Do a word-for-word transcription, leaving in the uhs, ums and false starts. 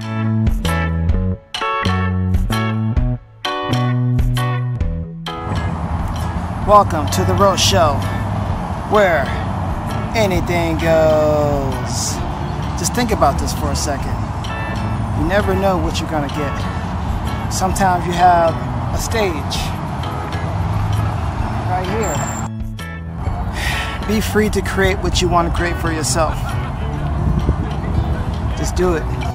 Welcome to the Roast Show, where anything goes. Just think about this for a second. You never know what you're gonna get. Sometimes you have a stage right here. Be free to create what you want to create for yourself. Just do it.